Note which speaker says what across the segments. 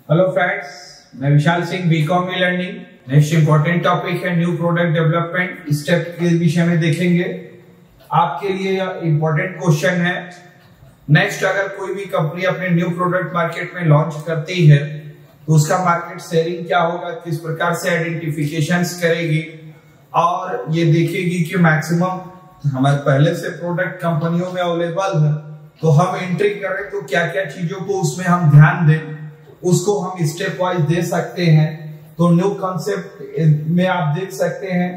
Speaker 1: Hello friends, मैं Vishal Singh, BCom e learning. Next important topic है new product development step के विषय में देखेंगे। आपके लिए यह इंपॉर्टेंट क्वेश्चन है। नेक्स्ट, अगर कोई भी कंपनी अपने न्यू प्रोडक्ट मार्केट में लॉन्च करती है तो उसका मार्केट शेयरिंग क्या होगा, किस प्रकार से आइडेंटिफिकेशंस करेगी और ये देखेगी कि मैक्सिमम हमारे पहले से प्रोडक्ट कंपनियों में अवेलेबल है, तो हम एंट्री करें तो क्या क्या चीजों को उसमें हम ध्यान दें, उसको हम स्टेप वाइज दे सकते हैं। तो न्यू कॉन्सेप्ट में आप देख सकते हैं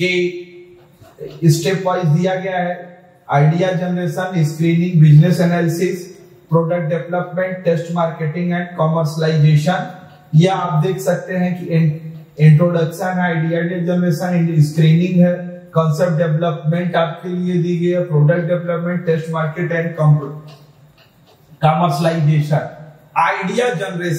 Speaker 1: कि स्टेप वाइज दिया गया है। Idea generation, screening, business analysis, product development, test marketing and commercialisation. यह आप देख सकते हैं कि इंट्रोडक्शन है, आइडिया जनरेशन, स्क्रीनिंग है, कॉन्सेप्ट डेवलपमेंट आपके लिए दी गई है, product development, test market and commercialisation. Idea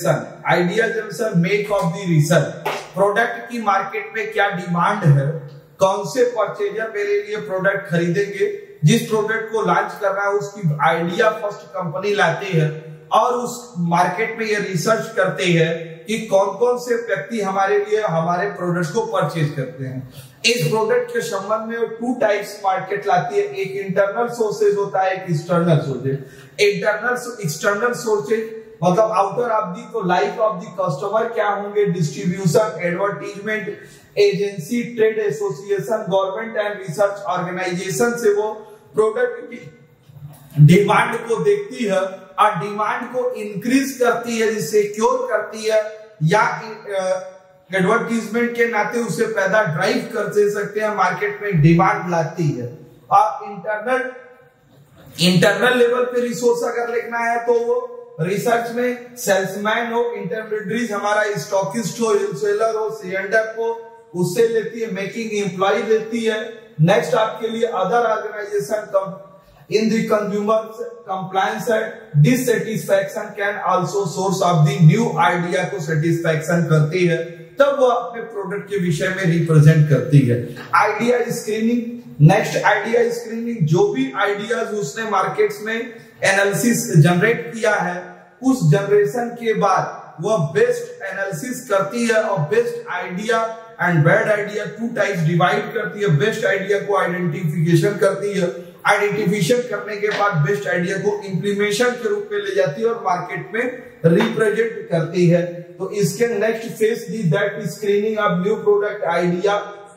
Speaker 1: generation make of the research. Product की मार्केट में क्या डिमांड है, कौन से परचेजर मेरे लिए प्रोडक्ट खरीदेंगे, जिस प्रोडक्ट को लॉन्च कर रहा है उसकी आइडिया फर्स्ट कंपनी लाती है और उस मार्केट में ये रिसर्च करती है कि कौन कौन से व्यक्ति हमारे लिए हमारे प्रोडक्ट को परचेज करते हैं। इस प्रोडक्ट के संबंध में टू टाइप्स मार्केट लाती है, एक इंटरनल सोर्सेज होता है, एक एक्सटर्नल सोर्सेज। एक्सटर्नल सोर्सेज मतलब आउटर ऑफ दी, तो लाइफ ऑफ दी कस्टमर क्या होंगे, distribution, advertisement, agency, trade association, government and research organisation से वो प्रोडक्ट की डिमांड को देखती है और डिमांड को इंक्रीज करती है, जिससे क्योर करती है या एडवर्टीजमेंट के नाते उसे पैदा ड्राइव कर दे सकते हैं, मार्केट में डिमांड लाती है। और इंटरनल लेवल पे रिसोर्स अगर लिखना है तो वो रिसर्च में सेल्समैन हो, इंटरमीडिएट हमारा स्टॉकिस्ट हो, होलसेलर हो, सीएंडएफ हो, उससे लेती है, मेकिंग एम्प्लॉय लेती है। नेक्स्ट आपके लिए other organisation in the consumer compliance है। Dissatisfaction can also source of the new idea को सेटिस्फैक्शन करती है, तब वो अपने प्रोडक्ट के विषय में रिप्रेजेंट करती है। Idea screening. Next, idea screening, जो भी आइडियाज उसने मार्केट्स में एनालिसिस जनरेट किया है, उस जनरेशन के बाद वह बेस्ट एनालिसिस करती है और best idea and bad idea two types divide करती है। बेस्ट आइडिया को आइडेंटिफिकेशन करती है, आइडेंटिफिकेशन करने के बाद बेस्ट आइडिया को इंप्लीमेंटेशन के रूप में ले जाती है और मार्केट में रिप्रेजेंट करती है। तो इसके next phase the that screening of new product idea,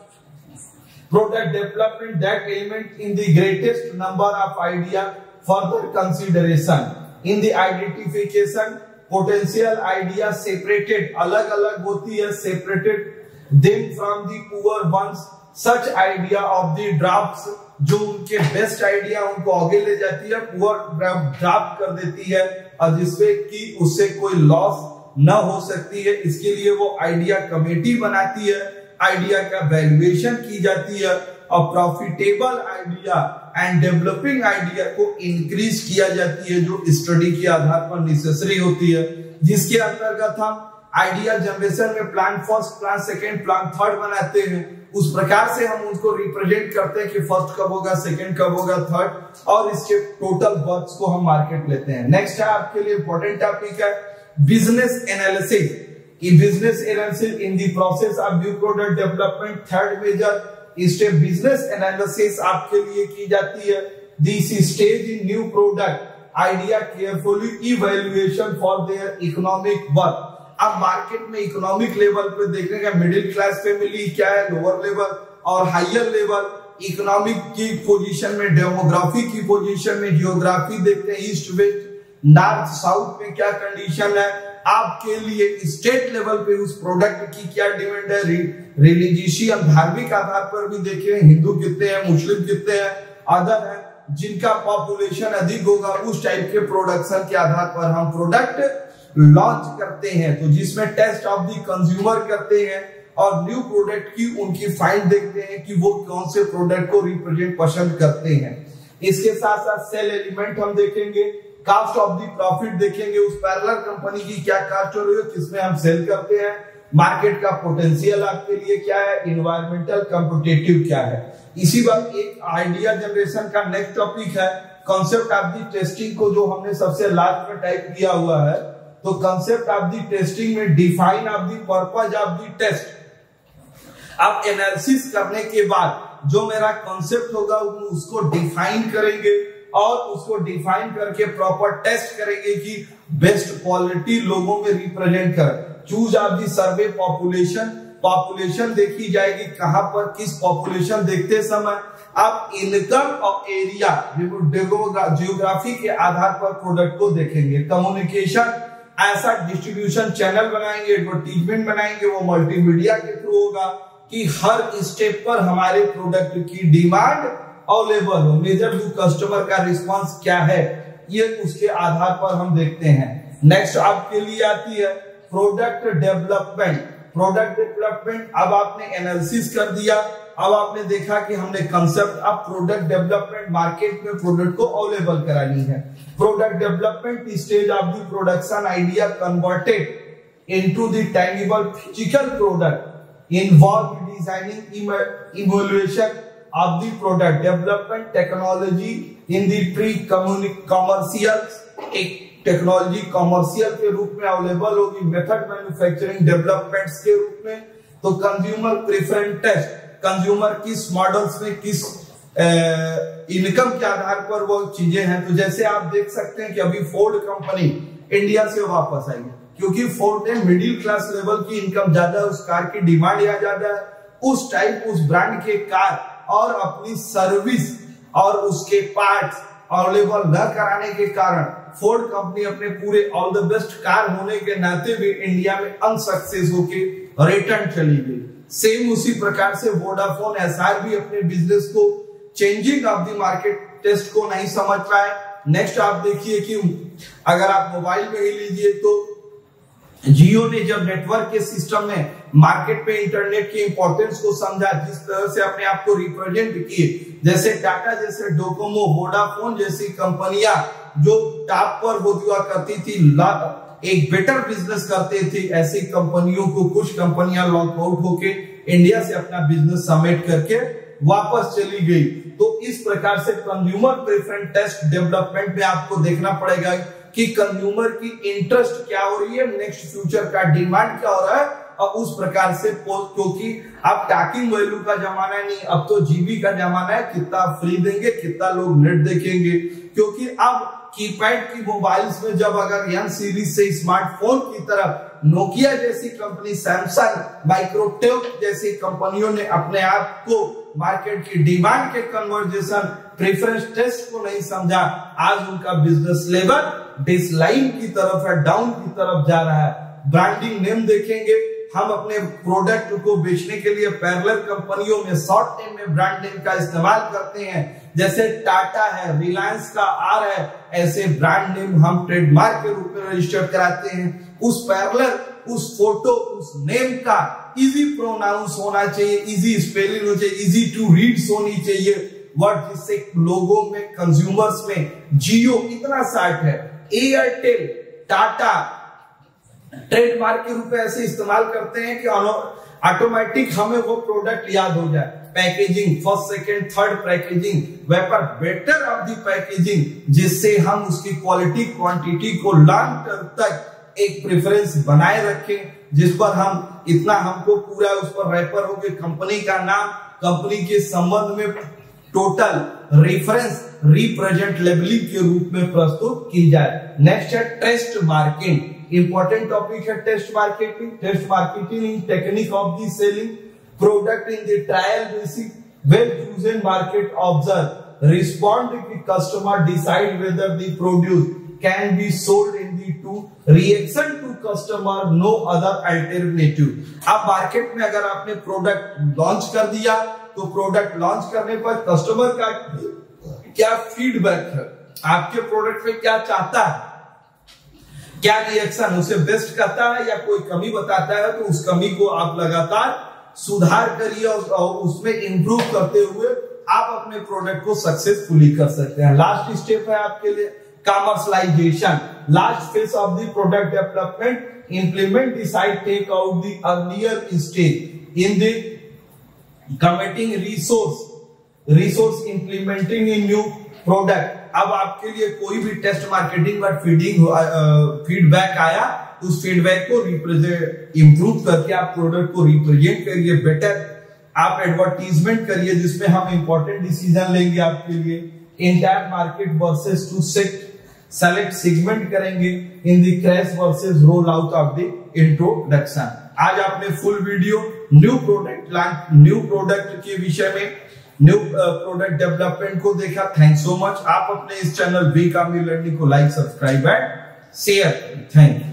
Speaker 1: product development, that element in the greatest number of idea further consideration in the identification, potential idea separated, अलग अलग होती है, separated them from the poor ones, such idea of the drafts, जो उनके best idea उनको आगे ले जाती है, पुअर ड्राफ्ट कर देती है और जिससे कि उससे कोई लॉस न हो सकती है। इसके लिए वो आइडिया कमेटी बनाती है, आइडिया का वैल्यूएशन की जाती है और profitable idea and developing idea को इंक्रीज किया जाती है, जो स्टडी के आधार पर नेसेसरी होती है, जिसके अंतर्गत हम आइडिया जनरेशन में plan first, plan second, plan third बनाते हैं। उस प्रकार से हम उनको रिप्रेजेंट करते हैं कि फर्स्ट कब होगा, सेकंड कब होगा, थर्ड, और इसके टोटल वर्क्स को हम मार्केट लेते हैं। नेक्स्ट है आपके लिए इंपॉर्टेंट टॉपिक है business analysis. Business analysis in the process of new product development, third major step business analysis आपके लिए की जाती है। This stage in new product idea carefully evaluation for their economic worth. अब मार्केट में economic level पे देखने का, मिडिल क्लास फैमिली क्या है, लोअर लेवल और हायर लेवल, इकोनॉमिक की पोजीशन में, डेमोग्राफी की पोजीशन में, जियोग्राफी देखते हैं, ईस्ट वेस्ट, नॉर्थ साउथ में क्या कंडीशन है। आपके लिए स्टेट लेवल पे उस प्रोडक्ट की क्या डिमांड है, रिलीजियस धार्मिक आधार पर भी देखें, हिंदू कितने हैं, मुस्लिम कितने हैं, अदर है जिनका पॉपुलेशन अधिक होगा, उस टाइप के प्रोडक्शन के आधार पर हम प्रोडक्ट लॉन्च करते हैं। तो जिसमें टेस्ट ऑफ द कंज्यूमर करते हैं और न्यू प्रोडक्ट की उनकी फाइंड देखते हैं कि वो कौन से प्रोडक्ट को रिप्रेजेंट पसंद करते हैं। इसके साथ साथ सेल एलिमेंट हम देखेंगे, कास्ट ऑफ दी प्रॉफिट देखेंगे, उस पैरेलल कंपनी की क्या कास्ट हो रही है, किसमें हम सेल करते हैं, मार्केट का पोटेंशियल आपके लिए क्या है, इन्वायरमेंटल कॉम्पिटिटिव क्या है। इसी बात एक आइडिया जनरेशन का नेक्स्ट टॉपिक है कॉन्सेप्ट ऑफ दी टेस्टिंग को, जो हमने सबसे लास्ट में टाइप किया हुआ है, तो कंसेप्ट ऑफ द टेस्टिंग में define of the purpose of the test. अब एनालिसिस करने के बाद जो मेरा कॉन्सेप्ट होगा उसको डिफाइन करेंगे और उसको डिफाइन करके प्रॉपर टेस्ट करेंगे कि बेस्ट क्वालिटी लोगों में रिप्रेजेंट कर। Choose of the survey population, population देखी जाएगी कहां पर किस पॉपुलेशन देखते समय आप इनकम और एरिया जियोग्राफी के आधार पर प्रोडक्ट को देखेंगे। कम्युनिकेशन ऐसा डिस्ट्रीब्यूशन चैनल बनाएंगे, एडवर्टीजमेंट बनाएंगे, वो मल्टीमीडिया के थ्रू होगा कि हर स्टेप पर हमारे प्रोडक्ट की डिमांड अवेलेबल हो। मेजर टू कस्टमर का रिस्पांस क्या है ये उसके आधार पर हम देखते हैं। नेक्स्ट आपके लिए आती है प्रोडक्ट डेवलपमेंट। प्रोडक्ट डेवलपमेंट, अब आपने एनालिसिस कर दिया, अब आपने देखा कि हमने कंसेप्ट अब प्रोडक्ट डेवलपमेंट मार्केट में प्रोडक्ट को अवेलेबल करानी है। Product development stage of the production idea converted into the tangible physical product involve designing evaluation of the product development technology in the pre-commercial, एक टेक्नोलॉजी कमर्शियल के रूप में available होगी, method manufacturing developments के रूप में। तो कंज्यूमर प्रेफरेंस टेस्ट, कंज्यूमर किस मॉडल्स में किस इनकम के आधार पर वो चीजें हैं। तो जैसे आप देख सकते हैं कि अभी फोर्ड कंपनी इंडिया से वापस आई है क्योंकि फोर्ड ने मिडिल क्लास लेवल की इनकम ज्यादा है, उस कार की डिमांड यहाँ ज्यादा है, उस टाइप उस ब्रांड के कार और अपनी सर्विस और उसके पार्ट्स अवेलेबल न कराने के कारण फोर्ड कंपनी अपने पूरे ऑल द बेस्ट कार होने के नाते भी इंडिया में अनसक्सेस होके रिटर्न चली गई। सेम उसी प्रकार से वोडाफोन एसआर भी अपने बिजनेस को changing of the market test को नहीं समझ पाए। नेक्स्ट आप देखिए कि अगर आप मोबाइल में ही लीजिए तो जियो ने जब नेटवर्क के सिस्टम में मार्केट में इंटरनेट की इंपॉर्टेंस को समझा, जिस तरह से अपने आप को रिप्रेजेंट किए, जैसे टाटा जैसे डोकोमो वोडाफोन जैसी कंपनियां जो टॉप पर होती हुआ करती थी, एक बेटर बिजनेस करते थे, ऐसी कंपनियों को कुछ कंपनियां लॉकआउट होके इंडिया से अपना बिजनेस समेट करके वापस चली गई। तो इस प्रकार से कंज्यूमर प्रेफरेंस टेस्ट डेवलपमेंट में आपको देखना पड़ेगा कि कंज्यूमर की इंटरेस्ट क्या हो रही है, नेक्स्ट फ्यूचर का डिमांड क्या हो रहा है, और उस प्रकार से क्योंकि अब टॉकिंग वैल्यू का जमाना नहीं, अब तो जीबी का जमाना है, कितना फ्री देंगे, कितना लोग नेट देखेंगे। क्योंकि अब कीपैड की मोबाइल्स में जब अगर यंग सीरीज से स्मार्टफोन की तरफ नोकिया जैसी कंपनी, सैमसंग, माइक्रोटेक जैसी कंपनियों ने अपने आप को मार्केट की डिमांड के कन्वर्जेशन प्रेफरेंस टेस्ट को नहीं समझा, आज उनका बिजनेस लेवल डिसलाइन की तरफ है, डाउन की तरफ जा रहा है। ब्रांडिंग नेम देखेंगे, हम अपने प्रोडक्ट को बेचने के लिए पैरेलल कंपनियों में शॉर्ट नेम में ब्रांड नेम का इस्तेमाल करते हैं, जैसे टाटा है, रिलायंस का आर है, ऐसे ब्रांड नेम हम ट्रेडमार्क के रूप में रजिस्टर कराते हैं। उस पैरेलल, उस फोटो, उस नेम का इजी प्रोनाउंस होना चाहिए, इजी स्पेलिंग होनी चाहिए, इजी टू रीड होनी चाहिए वर्ड, जिससे लोगों में, कंज्यूमर्स में जियो इतना साठ है, एयरटेल, टाटा ट्रेडमार्क के रूप में ऐसे इस्तेमाल करते हैं कि ऑटोमेटिक हमें वो प्रोडक्ट याद हो जाए। Packaging, first second third packaging, vapour better of the packaging, जिससे हम उसकी क्वालिटी क्वांटिटी को लॉन्ग टर्म तक एक प्रेफरेंस बनाए रखें, जिस पर हम इतना हमको पूरा उस पर रेफर हो कि कंपनी का नाम, कंपनी के संबंध में टोटल रेफरेंस रिप्रेजेंट लेबलिंग के रूप में प्रस्तुत की जाए। नेक्स्ट है टेस्ट मार्केटिंग, इंपॉर्टेंट टॉपिक है test marketing. Test marketing in technique of the selling product in the trial basis well chosen market observe respond कि customer decide whether the produce can be sold in the to reaction to customer no other alternative. अब market में अगर आपने product launch कर दिया तो product launch करने पर कस्टमर का क्या फीडबैक है, आपके प्रोडक्ट में क्या चाहता है, क्या रिएक्शन, उसे बेस्ट करता है या कोई कमी बताता है, तो उस कमी को आप लगातार सुधार करिए और उसमें इंप्रूव करते हुए आप अपने प्रोडक्ट को सक्सेसफुली कर सकते हैं। लास्ट स्टेप है आपके लिए commercialisation, last phase of the product development, implement decide take out the earlier stage in the committing resource implementing in new product, अब आपके लिए कोई भी टेस्ट मार्केटिंग और फीडबैक आया, उस फीडबैक को इंप्रूव करके आप प्रोडक्ट को रिप्रेजेंट करिए बेटर, आप एडवर्टीजमेंट करिए जिसमें हम इंपॉर्टेंट डिसीजन लेंगे आपके लिए, entire market versus to select segment करेंगे, in the crash versus roll out of the introduction. आज आपने फुल वीडियो न्यू प्रोडक्ट के विषय में, न्यू प्रोडक्ट डेवलपमेंट को देखा। Thanks so much. आप अपने इस चैनल वी कामली लर्निंग को like, subscribe and share. Thank you.